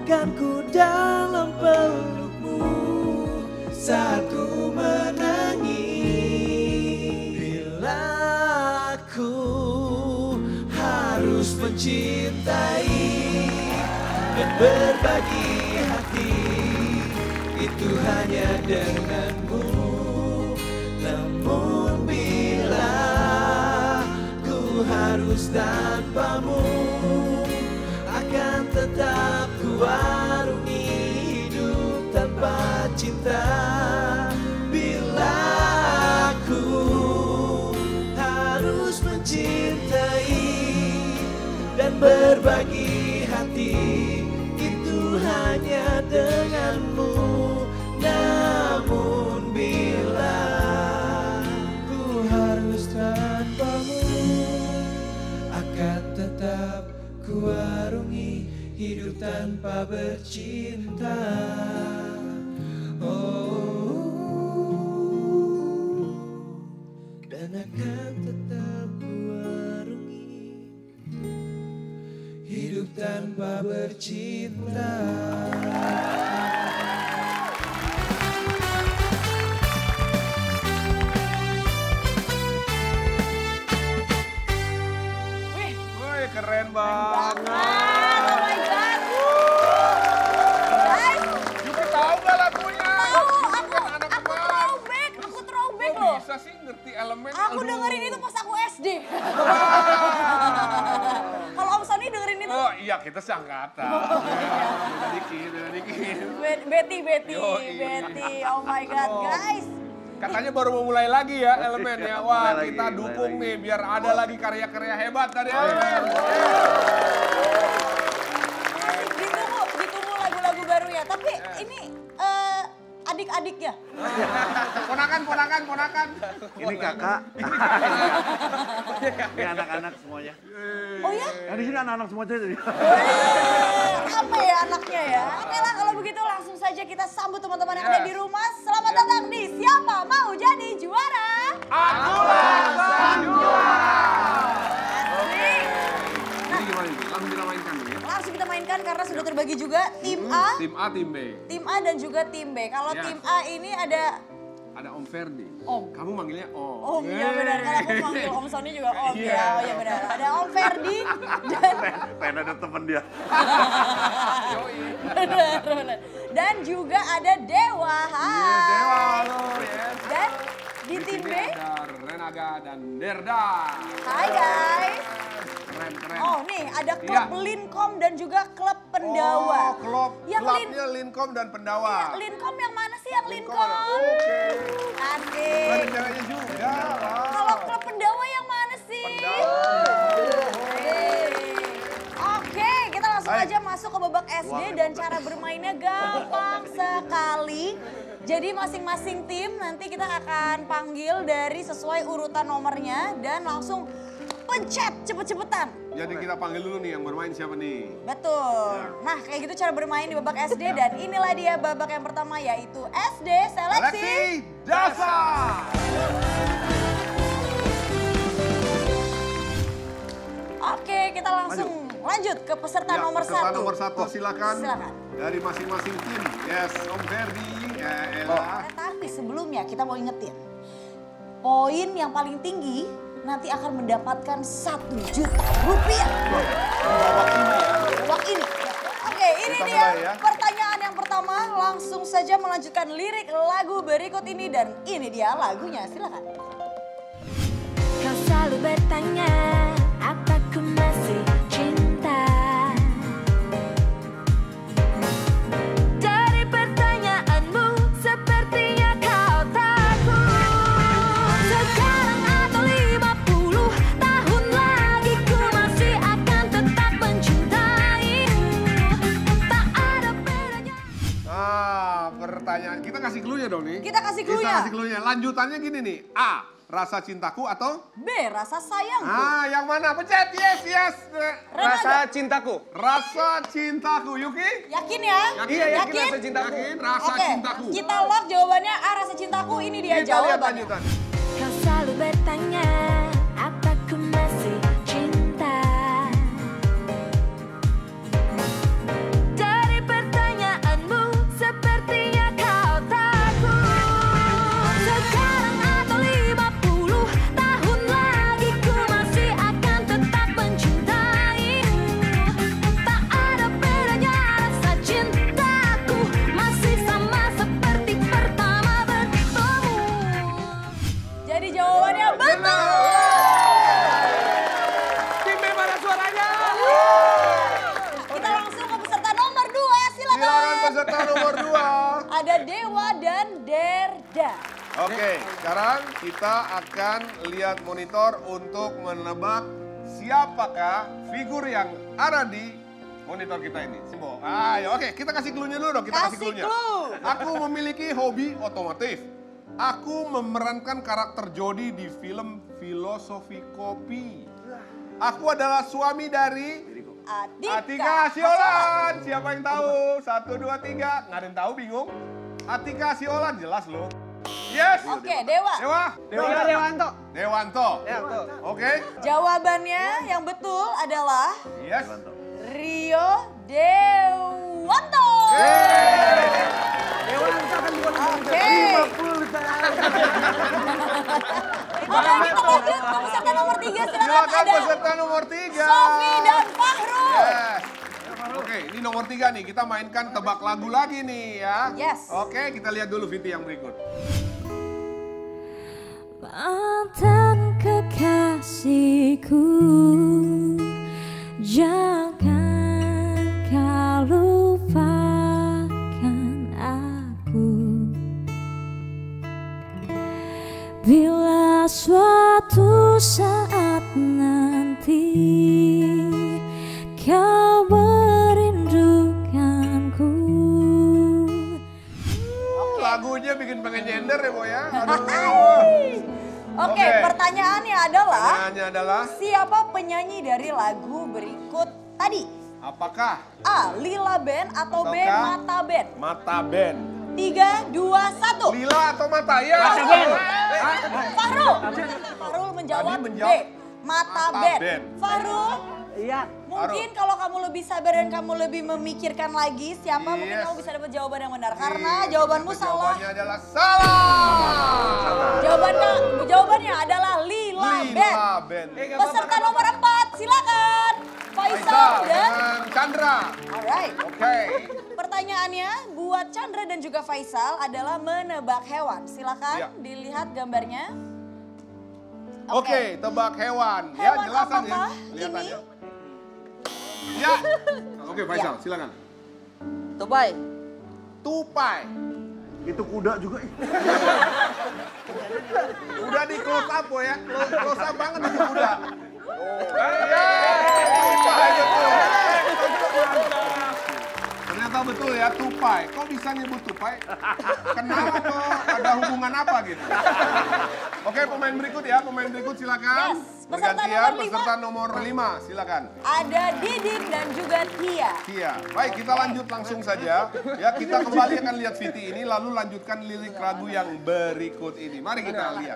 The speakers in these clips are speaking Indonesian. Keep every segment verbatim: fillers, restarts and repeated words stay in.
akan ku dalam pelukmu saat ku menangis. Bila aku harus mencintai dan berbagi hati, itu hanya denganmu. Namun bila ku harus tanpamu, akan tetap ku arungi hidup tanpa cinta. Bila aku harus mencintai dan berbagi hati, itu hanya denganmu. Namun bila ku harus tanpamu, akan tetap ku arungi hidup tanpa bercinta. Oh, dan akan tetap ku arungi hidup tanpa bercinta. Keren banget. Oh my God. Guys. Yuki tahu gak lagunya? Tahu, Yuki aku, kan anak aku kembar. throwback, aku throwback Kok loh. bisa sih ngerti elemen? Aku Aduh. dengerin itu pas aku S D. Kalau Om Sony dengerin itu? Oh iya, kita seangkatan. Beda dikit, beda dikit. Be- Betty, Betty, Yoi. Betty. Oh my God, Oh. guys. Katanya baru mau mulai lagi ya elemennya. Wah, Mulai kita lagi, dukung mulai nih biar ada lagi karya-karya hebat dari elemen. Masih ditunggu, ditunggu lagu-lagu baru ya. Tapi ini eh, adik-adiknya. Ponakan, ponakan, ponakan. Ini kakak. Ini anak-anak semuanya. Oh ya? Yang di sini anak-anak semua jadi. Eh, apa ya anaknya ya? Oke lah kalau begitu langsung saja kita sambut teman-teman yang ada Yes. di rumah. Selamat datang di Siapa Mau Jadi Juara. Akulah sang juara. Asik. Jadi gimana ini? Langsung kita mainkan nih ya. Langsung kita mainkan karena sudah terbagi juga tim A, Tim A, tim B. tim A dan juga tim B. Kalau Yes. tim A ini ada Ada Om Ferdi. Om. Kamu manggilnya Om. Om, iya benar. Kalau aku panggil Om Sony juga Om Iya. ya. Oh iya benar. Ada Om Ferdi dan Pengen ada temen dia. Yoi. benar, benar. Dan juga ada Dewa. Hai. Iya, Dewa, halo. Yes. Dan di tim B, ada Renaga dan Derda. hai guys. Keren, keren. Oh nih ada klub Iya. Linkom dan juga klub Pendawa. Oh, klub, Yang Lin- klubnya Linkom dan Pendawa. Iya, Linkom yang mana sih yang Linkom Linkom? ada. Oke. Asik. Ada ceweknya juga. Wow. Kalau klub Pendawa yang mana sih? Hei. Oke, kita langsung Baik. aja masuk ke babak S D dan cara bermainnya gampang sekali. Jadi masing-masing tim nanti kita akan panggil dari sesuai urutan nomornya dan langsung pencet cepet-cepetan. Jadi kita panggil dulu nih yang bermain siapa nih? Betul. Nah kayak gitu cara bermain di babak S D dan inilah dia babak yang pertama yaitu S D Seleksi. Seleksi Dasar. Oke kita langsung lanjut ke peserta Ya, nomor peserta satu. nomor satu silakan. Silakan. Dari masing-masing tim. Yes, Om Ferdi. Ya, Ella. Eh, tapi sebelumnya kita mau ingetin. Poin yang paling tinggi nanti akan mendapatkan satu juta rupiah. Babak ini ya. Babak ini. Oke ini Kita dia mulai ya. pertanyaan yang pertama. Langsung saja melanjutkan lirik lagu berikut ini. Dan ini dia lagunya, silakan. Kau selalu bertanya, apa ku masih cinta? Dari pertanyaanmu, sepertinya kau takut. Sekarang atau lima puluh tahun lagi, ku masih akan tetap mencintaimu. Tak ada bedanya. Ah, pertanyaan. Kita kasih clue-nya dong nih. Kita kasih Kita clue-nya. kasih clue-nya. Lanjutannya gini nih. A, rasa cintaku atau? B, rasa sayangku. Ah, yang mana? Pencet, yes, yes. Renaga. cintaku. Rasa cintaku, Yuki? Yakin ya? Yakin? Iya, yakin rasa cintaku. Yakin, rasa Oke, cintaku. kita lock jawabannya A, rasa cintaku. Ini dia Kita lihat jawabannya. lanjutan. Kau selalu bertanya, apa ku masih cinta? Dari peserta nomor dua. Ada Dewa dan Derda. Oke, sekarang kita akan lihat monitor untuk menebak siapakah figur yang ada di monitor kita ini. Simbo. Ayo, oke, kita kasih clue-nya dulu dong. Kita kasih, Kasih clue-nya. clue. Aku memiliki hobi otomotif. Aku memerankan karakter Jody di film Filosofi Kopi. Aku adalah suami dari Atika. Atika Siolan. Siapa yang tahu? Satu, dua, tiga. Nggak ada yang tahu, bingung? Atika Siolan, jelas loh. Yes. Oke, Dewa. Dewa. Dewa Dewanto. Dewanto. Dewanto. Oke. Jawabannya yang betul adalah Yes. Rio Dewanto. Dewanto kan bukan Oke. Oke, kita lanjut ke peserta nomor tiga. Silakan Silakan ada peserta nomor tiga. Sofi dan Fahrul. Yes. Oke, ini nomor tiga nih. Kita mainkan tebak lagu lagi nih ya. Yes. Oke, kita lihat dulu video yang berikut. Mantan kekasihku, jangan kau lupakan aku. Bila suatu saat nanti kau merindukanku. Lagunya bikin pengen nyender ya, Bo ya. Aduh. Oke, Oke. pertanyaannya adalah Pertanyaannya adalah, siapa penyanyi dari lagu berikut tadi? apakah A. Lila Band atau B. Ataukah Mata Band? Mata Band? Tiga, dua, satu. Lila atau Mata? Ya. Mata Band. Fahrul. Fahrul menjawab, Tadi menjawab B. Mata, Mata Band. Band. Fahrul, Iya. mungkin kalau kamu lebih sabar dan kamu lebih memikirkan lagi siapa, mungkin Yes. kamu bisa dapat jawaban yang benar. Karena jawabanmu Tapi salah. Jawabannya adalah salah. Jawabannya, jawabannya adalah Lila, Band. Lila Band. Peserta nomor empat, silakan. Faisal Faisal dan... dengan Chandra. Alright. Oke. Pertanyaannya buat Chandra dan juga Faisal adalah menebak hewan. Silakan Ya. dilihat gambarnya. Oke, tebak hewan. Ya, Hewan jelasan ya. apakah Lihat ini? aja. Ya. Oke, Faisal, silakan. Tupai. Tupai. Itu kuda juga. ih. Udah di close up Bo ya. Close, close up banget itu kuda. Oh, ya. Tupai betul. Ternyata betul ya, tupai. Kok bisa nyebut tupai? Kenapa kok? Ada hubungan apa gitu? Oke, pemain berikut ya. Pemain berikut silakan. Yes, peserta Bergantian, nomor lima. peserta nomor lima. Silakan. Ada Didin dan juga Tia. Iya, baik kita lanjut langsung saja. Ya, kita kembali akan lihat V T ini lalu lanjutkan lirik lagu yang berikut ini. Mari kita lihat.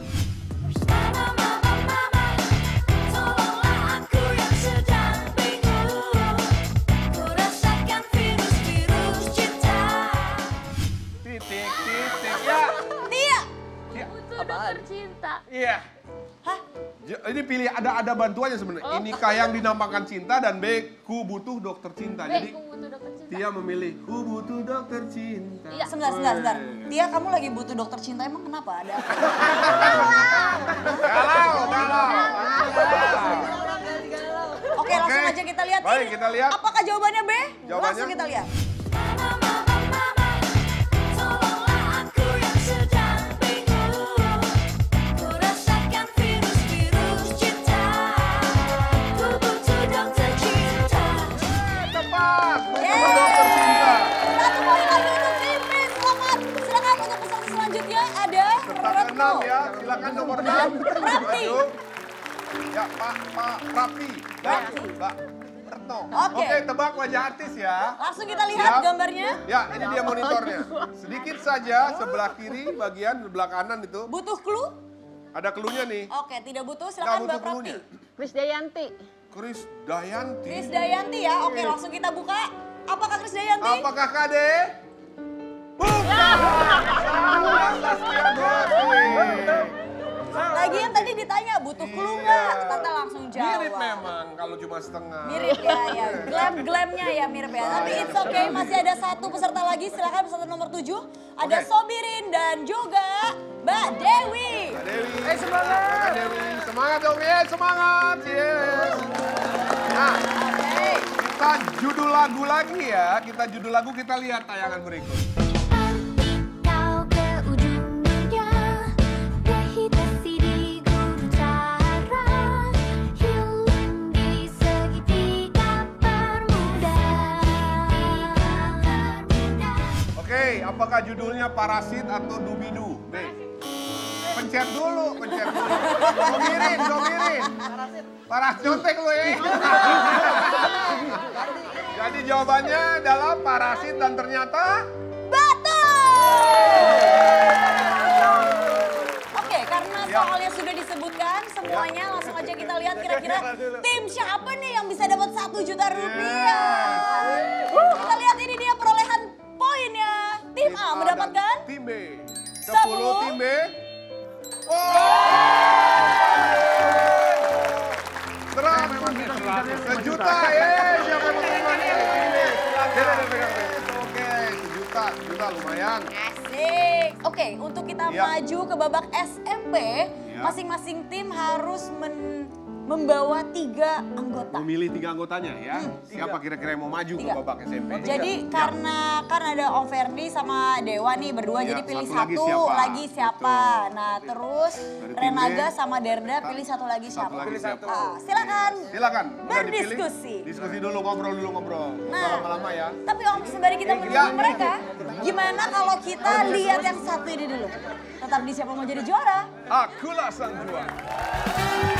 Tolonglah aku yang sedang bingung, ku rasakan virus-virus cinta. Titik, titik. Ya. Tia. Butuh dokter cinta. Iya. Hah? J- Ini pilih ada ada bantuannya sebenarnya. Inikah yang dinampakkan cinta dan B, ku butuh dokter cinta. B, Jadi aku butuh dokter cinta. Tia memilih ku butuh dokter cinta. Iya. Sebentar, sebentar, sebentar. Weh. Tia, kamu lagi butuh dokter cinta, emang kenapa? Ada apa? Galau, galau. Oke, langsung Oke. aja kita lihat. Baik, ini. kita lihat. Apakah jawabannya B? Jawabannya? Langsung kita lihat. Tolonglah aku yang sedang bingung, ku rasakan virus-virus cinta, ku butuh dokter cinta. Tepat, ku butuh Yeay. dokter cinta. Satu poin lagi untuk tim B. Selamat. Silakan untuk peserta selanjutnya ada Serta Retno. keenam ya, silakan nomor enam. Rapi. Maju. Ya, Pak, Pak Rapi. Dan Mbak Retno. Oke. Oke, tebak wajah artis ya. Langsung kita lihat Siap. gambarnya. Ya, ini dia monitornya. Sedikit saja sebelah kiri bagian sebelah kanan itu. Butuh clue? Ada clue-nya nih. Oke, tidak butuh. Nggak Silakan butuh Mbak Prapti. clue-nya. Krisdayanti. Chris Dayanti. Kris Dayanti ya. Oke, langsung kita buka. Apakah Kris Dayanti? Apakah K D? Bukan! Salah, Zaskia Gotik. Lagian tadi ditanya butuh clue nggak? Tante langsung jawab. Mirip memang kalau cuma setengah. Mirip ya, ya. Glam-glamnya ya mirip ya. Tapi it's okay, masih ada satu peserta lagi. Silakan peserta nomor tujuh. Ada Oke. Sobirin dan juga Mbak Dewi. Mbak Dewi. Eh, semangat. Mbak Dewi. Semangat dong, ya semangat. Yes. Nah, Oke. kita Kita judul lagu lagi ya. Kita judul lagu, kita lihat tayangan berikut. Kau ke ujung dunia, gravitasi di guru cara, healing di segitiga bermuda. Oke, apakah judulnya Parasit atau Dubidu? B. Pencet dulu, pencet dulu. Somirin, somirin. Parasit. Nyontek lu ya. Jadi jawabannya adalah parasit dan ternyata Betul! Oke, karena Ya. soalnya sudah disebutkan semuanya, langsung aja kita lihat kira-kira tim siapa nih yang bisa dapat satu juta rupiah. Kita lihat ini dia perolehan poinnya. Tim A dan mendapatkan tim B. Sepuluh. sepuluh tim B. Oh! Seratus. Sejuta ya. Siapa yang mau terima nih? Oke, sejuta, sejuta lumayan. Asik. Oke, untuk kita Ya. maju ke babak S M P, Ya. masing-masing tim harus men- membawa tiga anggota. Memilih tiga anggotanya ya. Siapa kira-kira yang mau maju ke Tiga. babak S M P? Jadi karena kan ada Om Ferdi sama Dewa nih berdua, Iya, jadi pilih satu satu, lagi siapa? lagi siapa. Betul. Nah terus Dari tim Renaga B, sama Derda pilih satu lagi Satu siapa. lagi siapa? Ah, silakan. Silakan. Udah dipilih? Berdiskusi. Diskusi dulu, ngobrol dulu, ngobrol. Nggak usah Nah, lama-lama ya. tapi Om sembari kita menunggu Ya. mereka, gimana kalau kita lihat yang satu ini dulu? Tetap di siapa mau jadi juara? Akulah sang juara.